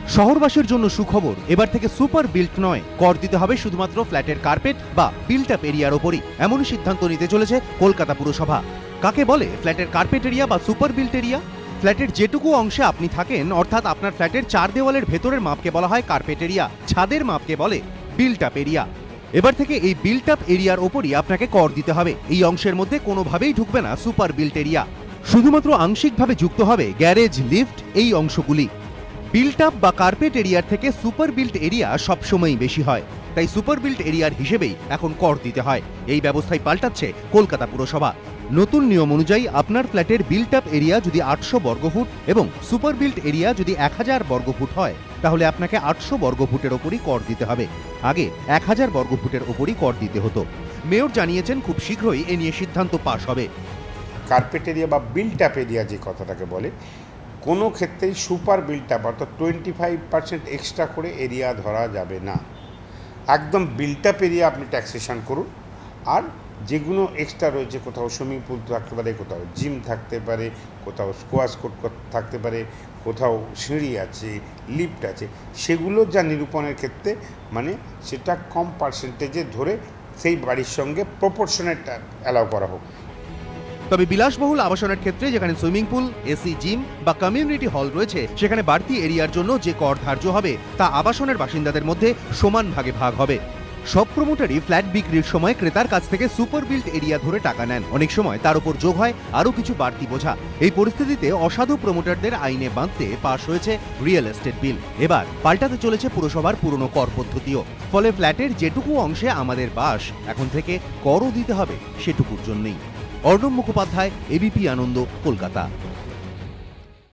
শহরবাসীর জন্য সুখবর, এবার থেকে সুপার বিল্ট নয়, কর দিতে হবে শুধুমাত্র ফ্ল্যাটের কার্পেট বা বিল্ট আপ এরিয়ার ওপরই। এমনই সিদ্ধান্ত নিতে চলেছে কলকাতা পুরসভা। কাকে বলে ফ্ল্যাটের কার্পেট এরিয়া বা সুপার বিল্ট এরিয়া? ফ্ল্যাটের যেটুকু অংশে আপনি থাকেন, অর্থাৎ আপনার ফ্ল্যাটের চার দেওয়ালের ভেতরের মাপকে বলা হয় কার্পেট এরিয়া, ছাদের মাপকে বলে বিল্ট আপ এরিয়া। এবার থেকে এই বিল্ট আপ এরিয়ার ওপরই আপনাকে কর দিতে হবে। এই অংশের মধ্যে কোনোভাবেই ঢুকবে না সুপার বিল্ট এরিয়া। শুধুমাত্র আংশিকভাবে যুক্ত হবে গ্যারেজ, লিফট এই অংশগুলি। বিল্ট আপ বা কার্পেট এরিয়ার থেকে সুপার বিল্ট এরিয়া সবসময়ই বেশি হয়, তাই সুপার বিল্ট এরিয়ার হিসেবেই এখন কর দিতে হয়। এই ব্যবস্থায় পাল্টাচ্ছে কলকাতা পুরসভা। নতুন নিয়ম অনুযায়ী আপনার ফ্ল্যাটের বিল্ট আপ এরিয়া যদি 800 বর্গফুট এবং সুপার বিল্ট এরিয়া যদি 1000 বর্গফুট হয়, তাহলে আপনাকে 800 বর্গফুটের ওপরই কর দিতে হবে। আগে 1000 বর্গফুটের ওপরই কর দিতে হতো। মেয়র জানিয়েছেন খুব শীঘ্রই এ নিয়ে সিদ্ধান্ত পাশ হবে। কার্পেট এরিয়া বা বিল্ট আপ এরিয়া যে কথাটাকে বলে, কোনো ক্ষেত্রেই সুপার বিল্ট আপ অর্থাৎ 25% এক্সট্রা করে এরিয়া ধরা যাবে না। একদম বিল্ট আপ এরিয়া আপনি ট্যাক্সেশন করুন। আর যেগুলো এক্সট্রা রয়েছে, কোথাও সুইমিং পুল থাকতে পারে, কোথাও জিম থাকতে পারে, কোথাও স্কোয়াশ কোর্ট থাকতে পারে, কোথাও সিঁড়ি আছে, লিফট আছে, সেগুলো যা নিরূপণের ক্ষেত্রে মানে সেটা কম পার্সেন্টেজে ধরে সেই বাড়ির সঙ্গে প্রপোর্শনেট অ্যালাউ করা হোক। তবে বিলাসবহুল আবাসনের ক্ষেত্রে যেখানে সুইমিং পুল, এসি জিম বা কমিউনিটি হল রয়েছে, সেখানে বাড়তি এরিয়ার জন্য যে কর ধার্য হবে তা আবাসনের বাসিন্দাদের মধ্যে সমান ভাগে ভাগ হবে। সব প্রমোটারই ফ্ল্যাট বিক্রির সময় ক্রেতার কাছ থেকে সুপার বিল্ট এরিয়া ধরে টাকা নেন। অনেক সময় তার উপর যোগ হয় আরও কিছু বাড়তি বোঝা। এই পরিস্থিতিতে অসাধু প্রমোটারদের আইনে বাঁধতে পাশ হয়েছে রিয়েল এস্টেট বিল। এবার পাল্টাতে চলেছে পুরসভার পুরনো কর পদ্ধতিও। ফলে ফ্ল্যাটের যেটুকু অংশে আমাদের বাস, এখন থেকে করও দিতে হবে সেটুকুর জন্যই। অর্ণব মুখোপাধ্যায়, এবিপি আনন্দ, কলকাতা।